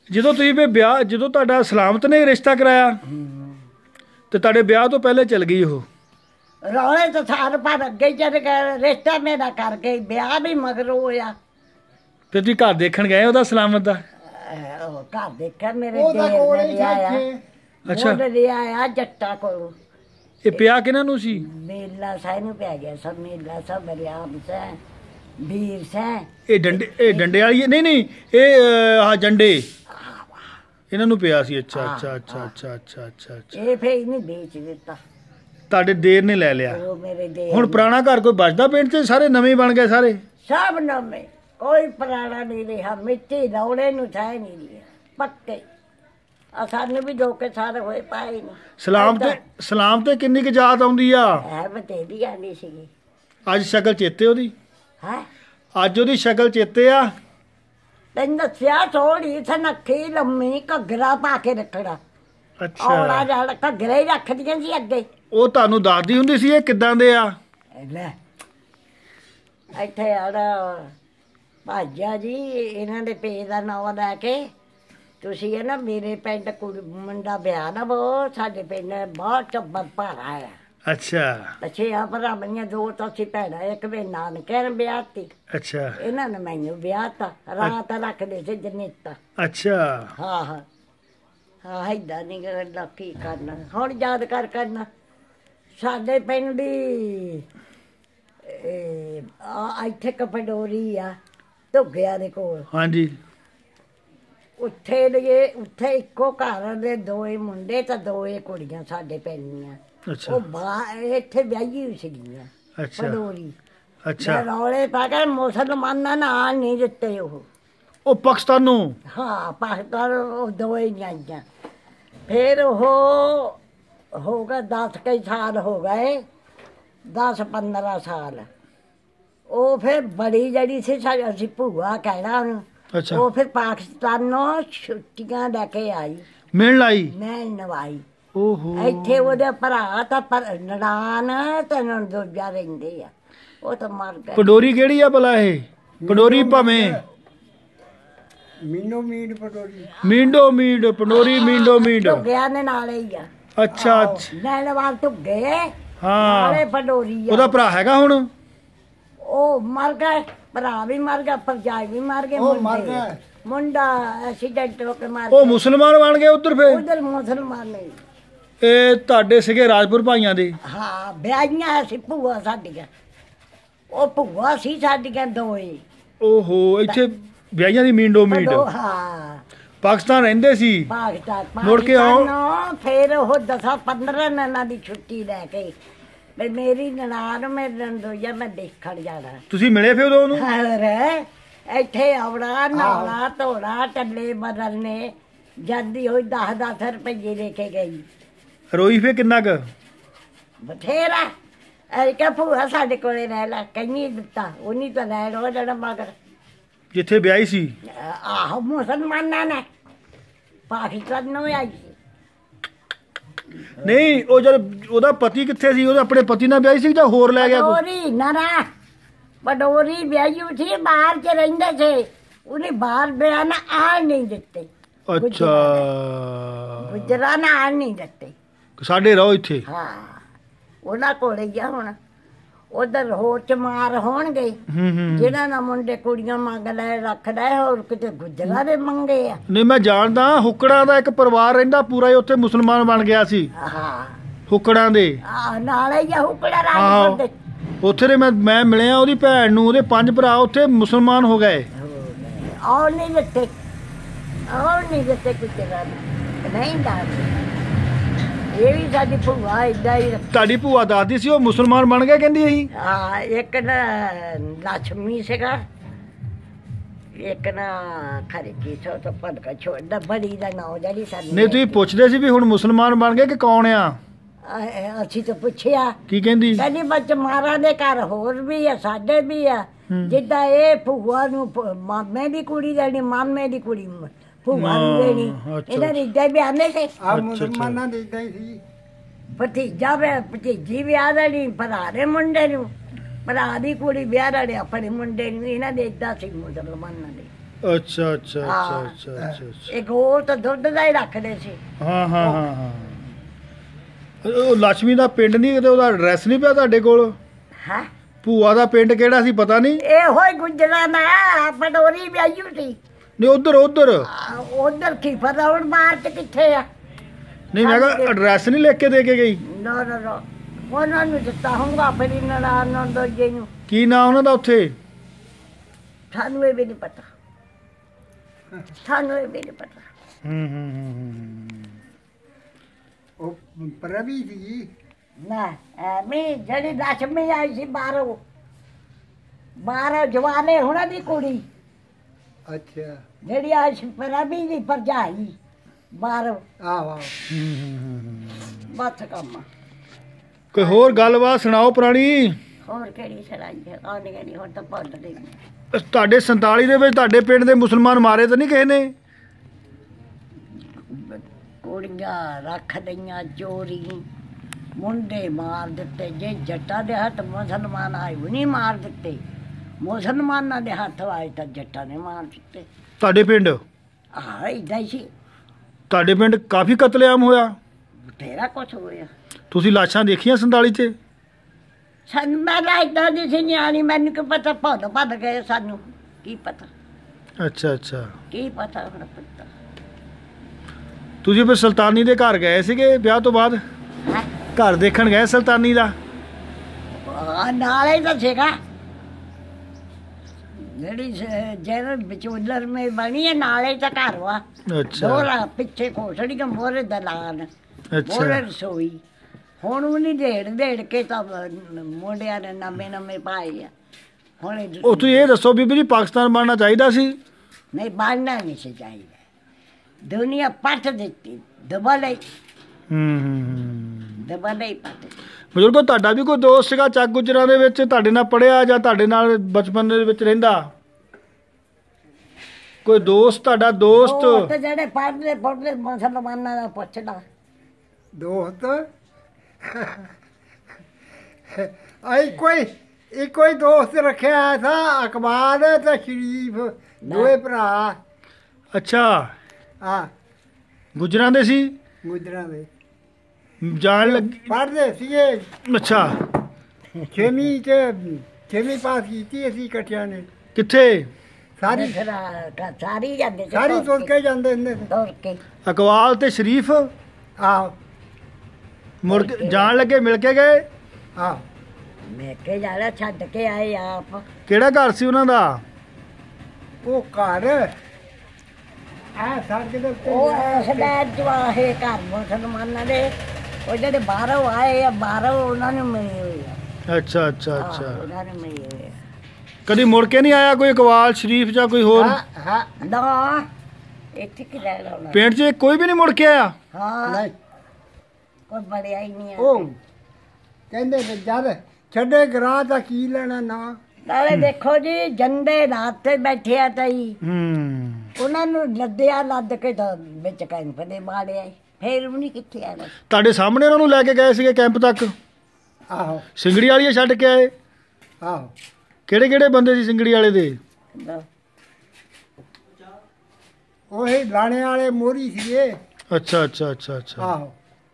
ਜਦੋਂ ਤੁਸੀਂ ਵੀ ਵਿਆਹ ਜਦੋਂ ਤੁਹਾਡਾ ਸਲਾਮਤ ਨੇ ਰਿਸ਼ਤਾ ਕਰਾਇਆ ਤੇ ਤੁਹਾਡੇ ਵਿਆਹ ਤੋਂ ਪਹਿਲੇ ਚਲ ਗਈ ਉਹ? ਰੌਲੇ ਤਾਂ ਸਾਰ ਪਰ ਅੱਗੇ ਹੀ ਚਲੇ ਗਏ, ਰਿਸ਼ਤਾ ਮੇਰਾ ਕਰ ਗਈ, ਵਿਆਹ ਵੀ ਮਗਰ ਹੋਇਆ। ਫਿਰ ਤੁਸੀਂ ਘਰ ਦੇਖਣ ਗਏ ਉਹਦਾ ਸਲਾਮਤ ਦਾ? ਅਹ ਉਹ ਘਰ ਦੇਖਿਆ ਮੇਰੇ ਉਹਦਾ ਦੇਰ ਕੋਲ ਨੇ ਹੀ ਲਿਆਇਆ। ਇੱਥੇ ਅੱਛਾ। ਉਹ ਲਿਆਇਆ ਜੱਟਾ ਕੋਲੋਂ। ਇਹ ਪਿਆ ਕਿਹਨਾਂ ਨੂੰ ਸੀ? ਮੇਲਾ ਸਾਈ ਨੂੰ ਪੈ ਗਿਆ ਸਭ, ਮੇਲਾ ਸਭ ਬਰਿਆਮ ਸੈ ਵੀਰ ਸੈ। ਇਹ ਡੰਡੇ ਇਹ ਡੰਡੇ ਵਾਲੀ ਹੈ? ਨਹੀਂ ਨਹੀਂ ਇਹ ਅਹ, ਆਹ ਜੰਡੇ ਇਹਨਾਂ ਨੂੰ ਪਿਆ ਸੀ। ਅੱਛਾ ਅੱਛਾ ਅੱਛਾ ਅੱਛਾ ਅੱਛਾ ਅੱਛਾ ਅੱਛਾ। ਇਹ ਫੇਰ ਇਹਨੇ ਵੇਚ ਦਿੱਤਾ, ਤੁਹਾਡੇ ਦੇਰ ਨੇ ਲੈ ਲਿਆ। ਉਹ ਮੇਰੇ ਦੇ ਹੁਣ ਪੁਰਾਣਾ ਘਰ ਕੋਈ ਬਚਦਾ ਪਿੰਡ 'ਚ? ਸਾਰੇ ਨਵੇਂ ਬਣ ਗਏ ਸਾਰੇ? ਸਭ ਨਵੇਂ, ਕੋਈ ਪੁਰਾਣਾ ਨਹੀਂ ਰਿਹਾ। ਮਿੱਟੀ ਰੌਲੇ ਨੂੰ ਛਾਇ ਨਹੀਂ ਰਿਹਾ, ਪੱਕੇ। ਆ ਸਾਨੂੰ ਵੀ ਦੋ ਕੇ ਸਾਰੇ ਹੋਏ ਪਾਏ ਨਹੀਂ। ਸਲਾਮ ਤੇ ਸਲਾਮ ਤੇ ਕਿੰਨੀ ਕੁ ਯਾਦ ਆਉਂਦੀ ਆ? ਹੈ ਬਤੇਰੀ ਆਂਦੀ ਸੀਗੀ। ਅੱਜ ਸ਼ਕਲ ਚੇਤੇ ਉਹਦੀ? ਹੈ ਅੱਜ ਉਹਦੀ ਸ਼ਕਲ ਚੇਤੇ ਆ? ਤੈਨੂੰ ਦੱਸਿਆ ਥੋੜੀ ਸਨੱਖੀ ਲੰਮੀ ਘੱਗਰਾ ਪਾ ਕੇ ਰੱਖਣਾ। ਅੱਛਾ। ਔਲਾ ਜਾਲ ਘੱਗਰੇ ਹੀ ਰੱਖਦੀਆਂ ਸੀ ਅੱਗੇ। ਉਹ ਤੁਹਾਨੂੰ ਦੱਸਦੀ ਹੁੰਦੀ ਸੀ ਇਹ ਕਿੱਦਾਂ ਦੇ ਆ? ਲੈ ਇੱਥੇ ਆੜਾ ਭਾਜਾ ਜੀ ਇਹਨਾਂ ਦੇ ਪੇ ਦਾ ਨਾਂ ਲੈ ਕੇ ਤੁਸੀਂ ਇਹ ਨਾ ਮੇਰੇ ਪਿੰਡ ਕੁੜੀ ਮੁੰਡਾ ਵਿਆਹ ਨਾ ਉਹ ਸਾਡੇ ਪਿੰਡ ਬਹੁਤ ਟੱਬਰ ਭਾਰਾ ਆ। ਅੱਛਾ ਅੱਛੇ ਆ ਭਰਾ ਬਣੀਆਂ ਦੋ ਤਾਂ ਅਸੀਂ ਭੈਣਾਂ, ਇੱਕ ਵੇ ਨਾਨਕੇ ਨੇ ਵਿਆਹ ਤੀ, ਅੱਛਾ ਇਹਨਾਂ ਨੇ ਮੈਨੂੰ ਵਿਆਹ ਤਾ। ਰਾਤ ਰੱਖਦੇ ਸੀ ਜਨੇਤਾ। ਅੱਛਾ। ਹਾਂ ਹਾਂ ਹਾਂ ਏਦਾਂ ਨਹੀਂ ਕਰਨਾ, ਕੀ ਕਰਨਾ ਹੁਣ ਯਾਦ ਕਰ ਕਰਨਾ। ਸਾਡੇ ਪਿੰਡ ਦੀ ਇਹ ਆ ਇੱਥੇ ਕਪਡੋਰੀ ਆ ਧੁੱਗਿਆਂ ਦੇ ਕੋਲ। ਹਾਂਜੀ। ਉੱਥੇ ਲਏ ਉੱਥੇ ਇੱਕੋ ਘਰ ਦੇ ਦੋਏ ਮੁੰਡੇ ਤੇ ਦੋਏ ਕੁੜੀਆਂ ਸਾਡੇ ਪਿੰਡ ਦੀਆਂ। ਅੱਛਾ ਉਹ ਬਾ ਇੱਥੇ ਵਿਆਹੀ ਹੋਈ ਸੀਗੀਆਂ ਅੱਛਾ ਪਡੋਰੀ। ਅੱਛਾ। ਰੌਲੇ ਪਾ ਕੇ ਮੁਸਲਮਾਨਾਂ ਨਾਲ ਨਹੀਂ ਦਿੱਤੇ ਉਹ। ਉਹ ਪਾਕਿਸਤਾਨ ਨੂੰ? ਹਾਂ ਪਾਕਿਸਤਾਨ ਉਹ ਦੋਏ ਜਾਈਆਂ। ਫਿਰ ਉਹ ਹੋ ਗਿਆ ਦਸ ਕਈ ਸਾਲ ਹੋ ਗਏ, ਦਸ ਪੰਦਰਾਂ ਸਾਲ। ਉਹ ਫਿਰ ਬੜੀ ਜਿਹੜੀ ਸੀ ਸਾਡੀ ਅਸੀਂ ਭੂਆ ਕਹਿਣਾ ਉਹਨੂੰ। ਅੱਛਾ। ਉਹ ਫਿਰ ਪਾਕਿਸਤਾਨੋਂ ਛੁੱਟੀਆਂ ਲੈ ਕੇ ਆਈ, ਮਿਲਣ ਆਈ? ਮੈਂ ਨਵਾਈ। ਓਹੋ। ਇੱਥੇ ਉਹਦੇ ਭਰਾ ਤਾਂ ਪਰ ਨਨਾਣ ਤੇ ਦੂਜਾ ਰਹਿੰਦੇ ਆ, ਉਹ ਤਾਂ ਮਰ ਗਏ। ਪਡੋਰੀ ਕਿਹੜੀ ਆ ਭਲਾ ਇਹ? ਪਡੋਰੀ ਭਾਵੇਂ ਮੀਨੋ ਮੀਨ ਪਟੋਰੀ। ਮੀਂਡੋ ਮੀਂਡ ਪਡੋਰੀ ਮੀਂਡੋ ਮੀਂਡ। ਢੁੱਗਿਆਂ ਦੇ ਨਾਲ ਹੀ ਆ। ਅੱਛਾ ਅੱਛਾ। ਨੈਣਵਾਲ ਢੁੱਗੇ ਹਾਂ। ਨਾਲੇ ਪਡੋਰੀ ਆ। ਉਹਦਾ ਭਰਾ ਹੈਗਾ ਹੁਣ? ਉਹ ਮਰ ਗਏ, ਭਰਾ ਵੀ ਮਰ ਗਿਆ, ਭਰਜਾਈ ਵੀ ਮਰ ਗਏ। ਉਹ ਮਰ ਮੁੰਡੇ- ਗਏ। ਮੁੰਡਾ ਐਕਸੀਡੈਂਟ ਹੋ ਕੇ ਮਰ ਉਹ ਗਿਆ। ਮੁਸਲਮਾਨ ਬਣ ਗਏ ਉਧਰ? ਫੇਰ ਉਧਰ ਮੁਸਲਮਾਨ ਨੇ। ਇਹ ਤੁਹਾਡੇ ਸੀਗੇ ਰਾਜਪੁਰ ਭਾਈਆਂ ਦੇ? ਹਾਂ ਵਿਆਹੀਆਂ ਸੀ ਭੂਆ ਸਾਡੀਆਂ। ਉਹ ਭੂਆ ਸੀ ਸਾਡੀਆਂ ਦੋਏ। ਓਹੋ। ਇੱਥੇ ਵਿਆਹੀਆਂ ਦੀ ਮੀਂਡੋ ਮੀਂਡ। ਪਡੋ- ਹਾਂ ਪਾਕਿਸਤਾਨ ਰਹਿੰਦੇ ਸੀ? ਪਾਕਿਸਤਾਨ ਮੁੜ ਕੇ ਆਓ। ਪਾਕਿਸਤਾਨੋਂ ਫਿਰ ਉਹ ਦਸਾਂ ਪੰਦਰਾਂ ਦਿਨਾਂ ਦੀ ਛੁੱਟੀ ਲੈ ਕੇ ਵੀ ਮੇਰੀ ਨਨਾਣ ਮੇਰੇ ਨੰਦੋਈਆ ਮੈਂ ਦੇਖਣ ਜਾਣਾ। ਤੁਸੀਂ ਮਿਲੇ ਫਿਰ ਉਦੋਂ ਉਹਨੂੰ? ਹੋਰ ਇੱਥੇ ਆਉਣਾ ਨਹਾਉਣਾ ਧੋਣਾ ਟੱਲੇ ਬਦਲਨੇ। ਜਾਂਦੀ ਹੋਈ ਦਸ ਦਸ ਰੁਪਏ ਲੈ ਕੇ ਗਈ। ਰੋਈ ਫੇ ਕਿੰਨਾ ਕੁ? ਬਥੇਰਾ। ਐ ਕਿ ਭੂਆ ਸਾਡੇ ਕੋਲੇ ਰਹਿ ਲੈ, ਕਹਿੰਦੀ ਦਿੱਤਾ ਉਹਨੀ ਤਾਂ ਲੈ ਲੋ ਜਿਹੜਾ ਮਗਰ। ਜਿੱਥੇ ਵਿਆਹੀ ਸੀ? ਆਹੋ ਮੁਸਲਮਾਨਾਂ ਨੇ ਪਾਕਿਸਤਾਨ ਨੂੰ ਆਈ ਸੀ। ਨਹੀਂ ਉਹ ਜਦ ਉਹਦਾ ਪਤੀ ਕਿੱਥੇ ਸੀ? ਉਹਦੇ ਆਪਣੇ ਪਤੀ ਨਾਲ ਵਿਆਹੀ ਸੀ ਜਾਂ ਹੋਰ ਲੈ ਗਿਆ ਕੋਈ? ਪਡੋਰੀ ਨਾ ਨਾ ਪਡੋਰੀ ਵਿਆਹੀ ਸੀ, ਬਾਹਰ ਚ ਰਹਿੰਦੇ ਸੀ। ਉਹਨੇ ਬਾਹਰ ਵਿਆਹ ਨਾ ਆਣ ਨਹੀਂ ਦਿੱਤੇ। ਅੱਛਾ। ਗੁਜਰਾ ਨਾ ਆਣ ਨਹੀਂ ਦਿੱਤੇ। ਸਾਡੇ ਰਹੋ ਇੱਥੇ? ਹਾਂ ਉਹਨਾਂ ਕੋਲੇ ਗਿਆ ਹੁਣ। ਉਧਰ ਹੋਰ ਚ ਮਾਰ ਹੋਣਗੇ ਹੂੰ ਹੂੰ। ਜਿਹਨਾਂ ਨਾਲ ਮੁੰਡੇ ਕੁੜੀਆਂ ਮੰਗ ਲੈ ਰੱਖਦਾ ਹੈ, ਹੋਰ ਕਿਤੇ ਗੁਜਰਾ ਦੇ ਮੰਗੇ ਆ। ਨਹੀਂ ਮੈਂ ਜਾਣਦਾ, ਹੁੱਕੜਾਂ ਦਾ ਇੱਕ ਪਰਿਵਾਰ ਰਹਿੰਦਾ ਪੂਰਾ ਹੀ ਉੱਥੇ, ਮੁਸਲਮਾਨ ਬਣ ਗਿਆ ਸੀ ਹਾਂ ਹੁੱਕੜਾਂ ਦੇ। ਆ ਨਾਲੇ ਹੀ ਹੁਕੜਾ ਆਹੋ। ਰਾਜ ਦੇ ਉੱਥੇ ਦੇ ਮੈਂ ਮੈਂ ਮਿਲਿਆ ਉਹਦੀ ਭੈਣ ਨੂੰ, ਉਹਦੇ ਪੰਜ ਭਰਾ ਉੱਥੇ ਮੁਸਲਮਾਨ ਹੋ ਗਏ। ਆਉ ਨਹੀਂ ਦਿੱਤੇ, ਆਉ ਨਹੀਂ ਦਿੱਤੇ ਗੁਜਰਾ ਨਹੀਂ ਦੱਸ। ਇਹ ਵੀ ਸਾਡੀ ਭੂਆ ਏਦਾਂ ਹੀ। ਤੁਹਾਡੀ ਭੂਆ ਦੱਸਦੀ ਸੀ ਉਹ ਮੁਸਲਮਾਨ ਬਣ ਗਏ ਕਹਿੰਦੀ ਅਸੀਂ? ਹਾਂ ਇੱਕ ਨਾ ਲక్ష్ਮੀ ਸੀਗਾ, ਇੱਕ ਨਾ ਖਰੇ ਕੀ ਸੋ ਤੋਂ ਪੜਕਾ ਛੋੜਦਾ ਬੜੀ ਦਾ ਨਾਂ ਜਿਹੜੀ ਸਾਡੀ। ਨਹੀਂ ਤੁਸੀਂ ਪੁੱਛਦੇ ਸੀ ਵੀ ਹੁਣ ਮੁਸਲਮਾਨ ਬਣ ਗਏ ਕਿ ਕੌਣ ਆ? ਅ- ਅਸੀਂ ਤਾਂ ਪੁੱਛਿਆ, ਕੀ ਕਹਿੰਦੀ? ਕਹਿੰਦੀ ਬੱਚ ਮਾਰਾਂ ਦੇ ਘਰ ਹੋਰ ਵੀ ਆ, ਸਾਡੇ ਵੀ ਆ। ਜਿੱਦਾਂ ਇਹ ਭੂਆ ਨੂੰ ਭ- ਮਾਮੇ ਦੀ ਕੁੜੀ ਦੇਣੀ, ਮਾਮੇ ਦੀ ਕੁੜੀ ਮ- ਭੂਆ ਨੂੰ ਦੇਣੀ। ਅੱਛਾ, ਇਹਨਾਂ ਦੇ ਇੱਦਾਂ ਵੀ ਆਨੇ ਸੀ। ਆ ਮੁਸਲਮਾਨਾਂ ਦੇ ਇਦਾਂ ਹੀ ਸੀ। ਭਤੀਜਾ ਵੀ ਭਤੀਜੀ ਵਿਆਹ ਦੇਣੀ ਭਰਾ ਦੇ ਮੁੰਡੇ ਨੂੰ, ਭਰਾ ਦੀ ਕੁੜੀ ਵਿਆਹ ਦੇਣੀ ਆਪਣੇ ਮੁੰਡੇ ਨੂੰ। ਇਹਨਾਂ ਦੇ ਏਦਾਂ ਸੀ ਮੁਸਲਮਾਨਾਂ ਦੇ। ਅੱਛਾ ਅੱਛਾ ਅੱਛਾ ਹਾਂ। ਅੱਛਾ ਅੱਛਾ ਅੱਛਾ। ਇੱਕ ਹੋਰ ਤਾਂ ਦੁੱਧ ਦਾ ਹੀ ਰੱਖਦੇ ਸੀ। ਹਾਂ ਹਾਂ ਹਾਂ ਹਾਂ। ਉਹ ਲక్ష్ਮੀ ਦਾ ਪਿੰਡ ਨਹੀਂ ਕਿਤੇ ਉਹਦਾ ਐਡਰੈਸ ਨਹੀਂ ਪਿਆ ਤੁਹਾਡੇ ਕੋਲ? ਹੈ ਭੂਆ ਦਾ ਪਿੰਡ ਕਿਹੜਾ ਸੀ ਪਤਾ ਨਹੀਂ? ਇਹੋ ਹੀ ਗੁਜਰਾਂ ਨਾ ਪਟੋਰੀ ਵੀ ਆਈ ਸੀ। ਨਹੀਂ ਉਧਰ ਉਧਰ ਉਧਰ ਕੀ ਪਤਾ ਹੁਣ ਮਾਰਚ ਕਿੱਥੇ ਆ। ਨਹੀਂ ਮੈਂ ਕਿਹਾ ਐਡਰੈਸ ਨਹੀਂ ਲਿਖ ਕੇ ਦੇ ਕੇ ਗਈ? ਨਾ ਨਾ ਨਾ ਉਹਨਾਂ ਨੂੰ ਦਿੱਤਾ ਹੋਊਗਾ ਆਪਣੀ ਨਨਾਣ ਨੂੰ ਦੋਜੇ ਨੂੰ। ਕੀ ਨਾਂ ਉਹਨਾਂ ਦਾ ਉੱਥੇ? ਸਾਨੂੰ ਇਹ ਵੀ ਨਹੀਂ ਪਤਾ, ਸਾਨੂੰ ਇਹ ਵੀ ਨਹੀਂ ਪਤਾ। ਹੂੰ ਹੂੰ ਹੂੰ। ਉਹ ਪ੍ਰਵੀ ਸੀ ਨਾ ਐਵੇਂ ਜਿਹੜੀ ਲక్ష్ਮੀ ਆਈ ਸੀ ਬਾਹਰੋਂ, ਬਾਹਰੋਂ ਜਵਾਨੇ ਹੁਣਾਂ ਦੀ ਕੁੜੀ ਅੱਛਾ ਜਿਹੜੀ ਆਈ ਸੀ ਪ੍ਰਵੀ ਦੀ ਭਰਜਾਈ ਬਾਹਰੋਂ। ਆਹੋ ਆਹੋ। ਬਸ ਕੰਮ। ਕੋਈ ਹੋਰ ਗੱਲਬਾਤ ਸੁਣਾਓ ਪੁਰਾਣੀ। ਹੋਰ ਕਿਹੜੀ ਸੁਣਾਈ ਹੈ? ਆਉਣੀ ਨਹੀਂ ਹੁਣ ਤਾਂ ਭੁੱਲ ਗਈ। ਤੁਹਾਡੇ ਸੰਤਾਲੀ ਦੇ ਵਿੱਚ ਤੁਹਾਡੇ ਪਿੰਡ ਦੇ ਮੁਸਲਮਾਨ ਮਾਰੇ ਤਾਂ ਨਹੀਂ ਕਿਸੇ ਨੇ? ਕੁੜੀਆਂ ਰੱਖ ਦਈਆਂ ਚੋਰੀ, ਮੁੰਡੇ ਮਾਰ ਦਿੱਤੇ। ਜੇ ਜੱਟਾਂ ਦੇ ਹੱਥ ਮੁਸਲਮਾਨ ਆਏ ਉਹ ਨਹੀਂ ਮਾਰ ਦਿੱਤੇ, ਮੁਸਲਮਾਨਾਂ ਦੇ ਹੱਥ ਆਏ ਤਾਂ ਜੱਟਾਂ ਨੇ ਮਾਰ ਦਿੱਤੇ। ਤੁਹਾਡੇ ਪਿੰਡ? ਹਾਂ ਏਦਾਂ ਹੀ ਸੀ। ਤੁਹਾਡੇ ਪਿੰਡ ਕਾਫੀ ਕਤਲੇਆਮ ਹੋਇਆ? ਬਥੇਰਾ ਕੁਛ ਹੋਇਆ। ਤੁਸੀਂ ਲਾਸ਼ਾਂ ਦੇਖੀਆਂ ਸੰਤਾਲੀ 'ਚ? ਸਾਨੂੰ ਮੈਂ ਤਾਂ ਏਦਾਂ ਦੀ ਸੀ ਨਿਆਣੀ, ਮੈਨੂੰ ਕੀ ਪਤਾ, ਭੁੱਲ ਭੱਲ ਗਏ ਸਾਨੂੰ, ਕੀ ਪਤਾ ਅੱਛਾ ਅੱਛਾ। ਕੀ ਪਤਾ ਹੁਣ ਪਤਾ। ਤੁਸੀਂ ਫਿਰ ਸੁਲਤਾਨੀ ਦੇ ਘਰ ਗਏ ਸੀਗੇ ਵਿਆਹ ਤੋਂ ਬਾਅਦ? ਹੈਂ? ਘਰ ਦੇਖਣ ਗਏ ਸੁਲਤਾਨੀ ਦਾ? ਆ ਨਾਲੇ ਤਾਂ ਸੀਗਾ ਜਿਹੜੀ ਜਿਹੜੇ ਵਿਚੋਲਰ ਮੇ ਬਣੀ ਹੈ, ਨਾਲੇ ਤਾਂ ਘਰ ਵਾ। ਅੱਛਾ ਦੋਹਰਾ ਪਿੱਛੇ ਕੋਠੜੀ ਦਾ ਮੋਰੇ ਦਲਾਨ, ਮੋਰੇ ਅੱਛਾ ਰਸੋਈ। ਹੁਣ ਉਹ ਨਹੀਂ ਢੇੜ ਢੇੜ ਕੇ ਤਾਂ ਮੁੰਡਿਆਂ ਨੇ ਨਵੇਂ ਨਵੇਂ ਪਾਏ ਆ ਹੁਣ। ਇਹ- ਉਹ ਤੁਸੀਂ ਇਹ ਦੱਸੋ ਬੀਬੀ ਜੀ, ਪਾਕਿਸਤਾਨ ਬਣਨਾ ਚਾਹੀਦਾ ਸੀ? ਨਹੀਂ ਬਣਨਾ ਨਹੀਂ ਸੀ ਚਾਹੀਦਾ। ਦੁਨੀਆ ਪੱਟ ਦਿੱਤੀ, ਦਬਾ ਲਈ ਹੂੰ ਹੂੰ। ਦਬਾ ਲਈ ਪੱਟ। ਬਜ਼ੁਰਗੋ, ਤੁਹਾਡਾ ਵੀ ਕੋਈ ਦੋਸਤ ਸੀਗਾ ਚੱਕ ਗੁੱਜਰਾਂ ਦੇ ਵਿੱਚ, ਤੁਹਾਡੇ ਨਾਲ ਪੜ੍ਹਿਆ ਜਾਂ ਤੁਹਾਡੇ ਨਾਲ ਬਚਪਨ ਦੇ ਵਿੱਚ ਰਹਿੰਦਾ? ਕੋਈ ਦੋਸਤ ਤੁਹਾਡਾ ਦੋਸਤ? ਉਹ ਤੇ ਜਿਹੜੇ ਪੜ੍ਹਦੇ ਪੜ੍ਹਦੇ ਮੁਸਲਮਾਨਾਂ ਦਾ ਪੁੱਛਦਾ। ਦੋਸਤ ਆਈ ਕੋਈ ਇੱਕੋ ਹੀ ਦੋਸਤ ਰੱਖਿਆ ਥਾ, ਅਕਬਾਲ ਤੇ ਸ਼ਰੀਫ, ਦੋਏ ਭਰਾ। ਅੱਛਾ, ਆ ਗੁੱਜਰਾਂ ਦੇ ਸੀ? ਗੁਜਰਾਂ ਦੇ ਜਾਣ ਲੱਗੀ? ਪੜ੍ਹਦੇ ਸੀਗੇ। ਅੱਛਾ, ਛੇਵੀਂ ਤੇ ਛੇਵੀਂ ਪਾਸ ਕੀਤੀ ਅਸੀਂ ਇਕੱਠਿਆਂ ਨੇ। ਕਿੱਥੇ? ਸਾਰੀ ਫਿਰ ਸਾਰੀ ਜਾਂਦੇ ਸੀ ਸਾਰੀ ਤੁਰ ਕੇ ਜਾਂਦੇ ਹੁੰਦੇ ਸੀ। ਤੁਰ ਕੇ। ਅਕਵਾਲ ਤੇ ਸ਼ਰੀਫ ਆਹੋ ਮੁੜ ਕੇ ਜਾਣ ਲੱਗੇ ਮਿਲ ਕੇ ਗਏ? ਆਹੋ। ਮੈਂ ਕੇ ਜਾਣਾ ਛੱਡ ਕੇ ਆਏ ਆਪ। ਕਿਹੜਾ ਘਰ ਸੀ ਉਹਨਾਂ ਦਾ? ਉਹ ਘਰ ਆ ਸੜਕ ਦੇ ਉੱਤੇ ਉਹ ਇਸ ਦਾ ਜਵਾਹੇ ਘਰ ਮੁਸਲਮਾਨਾਂ ਦੇ, ਉਹ ਜਿਹੜੇ ਬਾਹਰੋਂ ਆਏ ਆ, ਬਾਹਰੋਂ ਉਹਨਾਂ ਨੂੰ ਮਿਲੇ ਹੋਏ ਆ। ਅੱਛਾ ਅੱਛਾ ਆਹ, ਅੱਛਾ। ਉਹਨਾਂ ਨੂੰ ਮਿਲੇ ਹੋਏ ਆ। ਕਦੀ ਮੁੜ ਕੇ ਨਹੀਂ ਆਇਆ ਕੋਈ ਅਕਵਾਲ ਸ਼ਰੀਫ ਜਾਂ ਕੋਈ ਹੋਰ? ਹਾਂ ਹਾਂ ਨਾ ਇੱਥੇ ਕਿ ਲੈ ਲਾਉਣਾ। ਪਿੰਡ 'ਚ ਕੋਈ ਵੀ ਨਹੀਂ ਮੁੜ ਕੇ ਆਇਆ? ਹਾਂ ਨਹੀਂ ਕੋਈ ਬੜਿਆ ਹੀ ਨਹੀਂ ਆ। ਉਹ ਕਹਿੰਦੇ ਨੇ ਜਦ ਛੱਡੇ ਗਰਾਂ ਦਾ ਕੀ ਲੈਣਾ ਨਾ। ਨਾਲੇ ਦੇਖੋ ਜੀ, ਜੰਦੇ ਰਾਤ ਤੇ ਬੈਠੇ ਆ ਤਈ, ਹੂੰ। ਉਹਨਾਂ ਨੂੰ ਲੱਦਿਆ, ਲੱਦ ਕੇ ਤਾਂ ਵਿੱਚ ਕੈਂਪ ਦੇ ਮਾੜਿਆ, ਫੇਰ ਵੀ ਨਹੀਂ ਕਿੱਥੇ ਆਣਾ। ਤੁਹਾਡੇ ਸਾਹਮਣੇ ਉਹਨਾਂ ਨੂੰ ਲੈ ਕੇ ਗਏ ਸੀਗੇ ਕੈਂਪ ਤੱਕ? ਆਹੋ ਸਿੰਗੜੀ ਵਾਲੀਏ ਛੱਡ ਕੇ ਆਏ? ਆਹੋ। ਕਿਹੜੇ ਕਿਹੜੇ ਬੰਦੇ ਸੀ ਸਿੰਗੜੀ ਵਾਲੇ ਦੇ? ਉਹੀ ਲਾਣੇ ਵਾਲੇ ਮੋਰੀ ਸੀਗੇ। ਅੱਛਾ ਅੱਛਾ ਅੱਛਾ ਅੱਛਾ। ਆਹੋ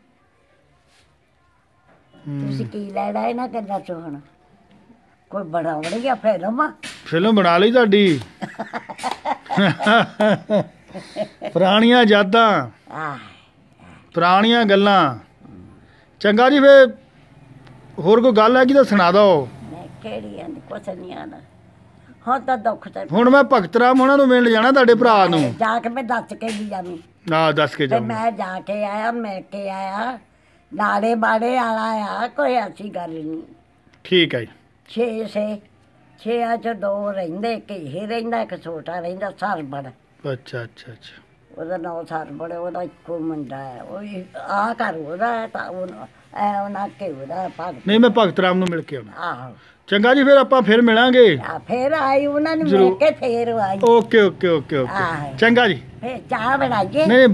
ਤੁਸੀਂ ਕੀ ਲੈਣਾ ਇਹਨਾਂ ਗੱਲਾਂ ਚੋਂ ਹੁਣ? ਕੋਈ ਬੜਾ ਵਧੀਆ ਫਿਲਮ ਆ। ਫਿਲਮ ਬਣਾ ਲਈ ਤੁਹਾਡੀ? ਪੁਰਾਣੀਆਂ ਯਾਦਾਂ, ਆਹ ਪੁਰਾਣੀਆਂ ਗੱਲਾਂ। ਚੰਗਾ ਜੀ, ਫੇ ਹੋਰ ਕੋਈ ਗੱਲ ਹੈਗੀ ਤਾਂ ਸੁਣਾ ਦਿਓ। ਮੈਂ ਕਿਹੜੀ ਆਂਦੀ, ਕੁਛ ਨਹੀਂ ਆਣਾ ਹੁਣ ਤਾਂ ਦੁੱਖ ਤੇ। ਹੁਣ ਮੈਂ ਭਗਤ ਰਾਮ ਉਹਨਾਂ ਨੂੰ ਮਿਲਣ ਜਾਣਾ, ਤੁਹਾਡੇ ਭਰਾ ਨੂੰ। ਜਾ ਕੇ ਮੈਂ ਦੱਸ ਕੇ ਵੀ ਜਾਵੀਂ। ਨਾ ਦੱਸ ਕੇ ਤੇ ਜਾਓ। ਮੈਂ ਜਾ ਕੇ ਆਇਆ, ਮਿਲ ਕੇ ਆਇਆ, ਲਾੜੇ ਬਾੜੇ ਵਾਲਾ ਆ, ਕੋਈ ਐਸੀ ਗੱਲ ਨਹੀਂ। ਠੀਕ ਹੈ ਜੀ। ਛੇ ਸੇ ਛੇਆਂ ਚ ਦੋ ਰਹਿੰਦੇ, ਇੱਕ ਇਹ ਰਹਿੰਦਾ, ਇੱਕ ਛੋਟਾ ਰਹਿੰਦਾ ਸਰਬੜ। ਅੱਛਾ ਅੱਛਾ ਅੱਛਾ। ਉਹਦਾ ਨਾਂ ਸਰਬੜ, ਉਹਦਾ ਇੱਕੋ ਮੁੰਡਾ ਹੈ। ਉਹ ਆ ਘਰ ਉਹਦਾ ਹੈ ਤਾਂ ਉਹ ਐ ਉਹਨਾਂ ਕੇ ਉਹਦਾ ਭਗਤ। ਨਹੀਂ, ਮੈਂ ਭਗਤ ਰਾਮ ਨੂੰ ਮਿਲ ਕੇ ਆਉਣਾ। ਆਹੋ ਚੰਗਾ ਜੀ, ਫਿਰ ਆਪਾਂ ਫਿਰ ਮਿਲਾਂਗੇ। ਆ ਫੇਰ ਆਈ, ਉਹਨਾਂ ਨੂੰ ਮਿਲ ਜ਼ਰੂਰ। ਕੇ ਫੇਰ ਆਈ। Okay okay okay okay. ਆਹ। ਚੰਗਾ ਜੀ। ਫੇਰ ਚਾਹ ਬਣਾਈਏ। ਨਹੀਂ